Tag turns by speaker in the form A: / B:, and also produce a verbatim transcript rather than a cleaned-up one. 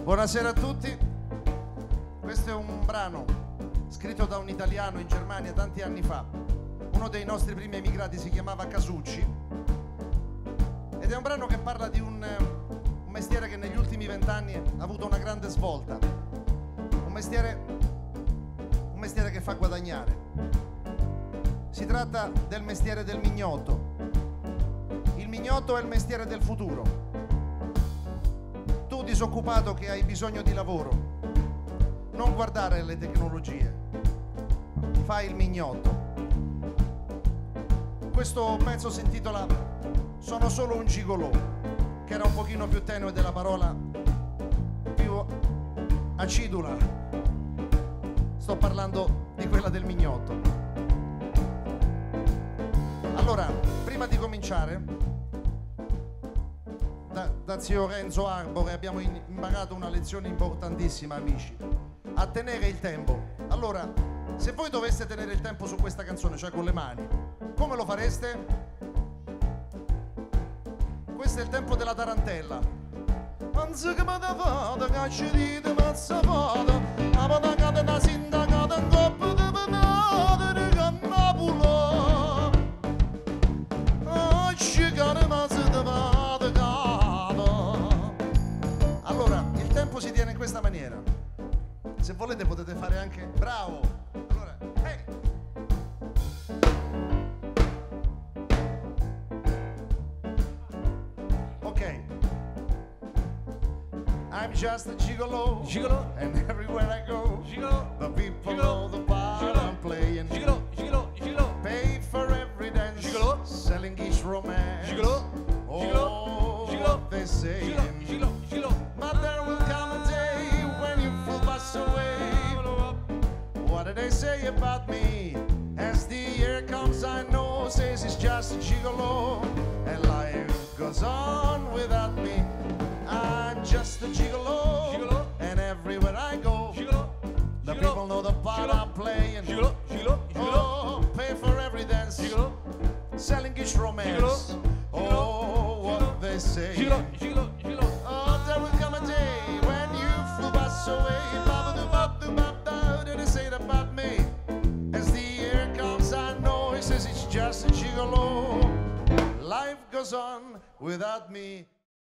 A: Buonasera a tutti. Questo è un brano scritto da un italiano in Germania tanti anni fa. Uno dei nostri primi emigrati si chiamava Casucci ed è un brano che parla di un, un mestiere che negli ultimi vent'anni ha avuto una grande svolta. Un mestiere, un mestiere che fa guadagnare. Si tratta del mestiere del mignoto. Il mignoto è il mestiere del futuro. Tu disoccupato che hai bisogno di lavoro, non guardare le tecnologie, fai il mignoto. Questo pezzo si intitola Sono solo un gigolò, che era un pochino più tenue della parola più acidula. Sto parlando di quella del mignoto. Allora, prima di cominciare, Da, da zio Renzo Arbore abbiamo in, imparato una lezione importantissima, amici: a tenere il tempo. Allora, se voi doveste tenere il tempo su questa canzone, cioè con le mani, come lo fareste? Questo è il tempo della tarantella. Anzi che mi da fata, cacci di te mazza fata, a patacata da sindacata, in coppa di panata, di cannapulo, a scicare mazza di fata. Si tiene in questa maniera. Se volete potete fare anche bravo. Allora, hey. Ok. I'm just a gigolo,
B: gigolo,
A: and everywhere I go,
B: gigolo,
A: the people
B: gigolo,
A: know the part
B: gigolo,
A: I'm playing.
B: Gigolo, gigolo, gigolo.
A: Pay for every dance,
B: Gigolo,
A: selling each romance.
B: Gigolo, gigolo,
A: oh,
B: gigolo,
A: what they say.
B: Gigolo, gigolo, gigolo.
A: But there will come a day when you will pass away. What do they say about me? As the year comes, I know, says it's just a gigolo, and life goes on without me. I'm just a gigolo,
B: Gigolo.
A: and everywhere I go,
B: Gigolo,
A: the
B: gigolo,
A: people know the part
B: gigolo,
A: I'm playing.
B: Gigolo, gigolo, gigolo.
A: Oh, pay for every dance,
B: Gigolo,
A: selling each romance.
B: Gigolo,
A: Oh,
B: gigolo,
A: what
B: gigolo,
A: they say.
B: gigolo, gigolo, gigolo.
A: Oh, there will come a day when you will pass away. Ba-ba-do-ba-do-ba-da. Did they say that about me? As the year comes, I know it says it's just a gigolo. Life goes on without me.